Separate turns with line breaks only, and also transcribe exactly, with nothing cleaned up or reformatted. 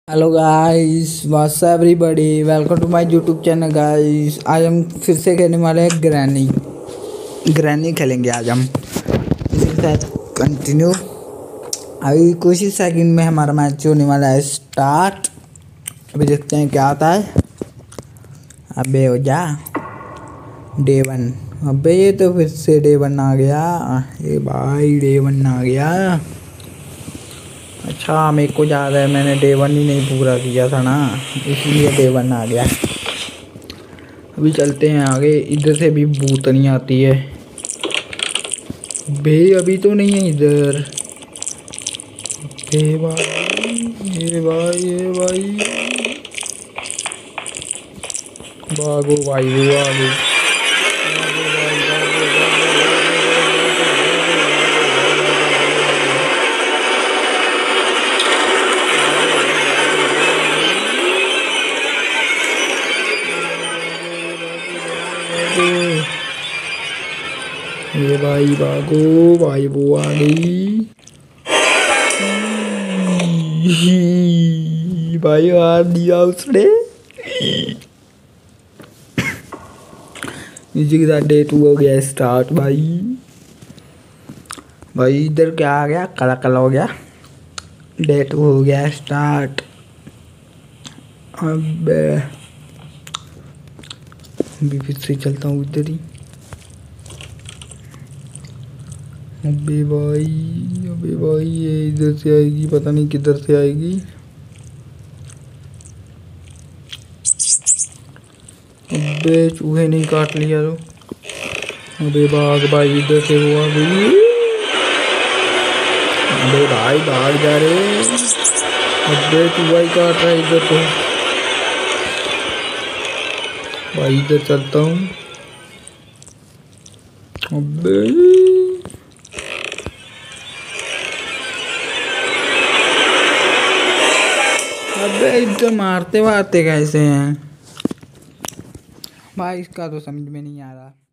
Hello guys, what's everybody, welcome to my YouTube channel guys. आज हम फिर से खेलने वाले हैं ग्रैनी ग्रैनी खेलेंगे आज हम इसी के साथ कंटिन्यू। अभी कुछ ही सेकंड में हमारा मैच होने वाला है स्टार्ट। अभी देखते हैं क्या आता है। अबे हो जा डे वन। अबे ये तो फिर से डे वन आ गया। ये भाई डे वन आ गया। अच्छा, मेरे को याद है मैंने डे वन ही नहीं पूरा किया था ना, इसलिए डे वन आ गया। अभी चलते हैं आगे। इधर से भी भूतनी आती है बे, अभी तो नहीं है इधर। बे भाई ये भाई ये भाई भागो भाई वो आगे। ये भाई भागो भाई वो आ गई भाई, मार दिया उसने। इसी के साथ डे टू हो गया स्टार्ट भाई। भाई इधर क्या आ गया, काला काला हो गया। डे टू हो गया स्टार्ट। अबे अभी फिर से चलता हूँ इधर ही। अबे भाई अबे भाई ये इधर से आएगी, पता नहीं किधर से आएगी। अबे चूहे नहीं काट लिया तो। अबे भाग भाई, इधर से वो आ गई। अबे भाई भाग जा रे। अबे चूहा ही काट रहा है इधर तो। भाई इधर चलता हूँ। अबे अबे इधर मारते मारते कैसे हैं भाई, इसका तो समझ में नहीं आ रहा।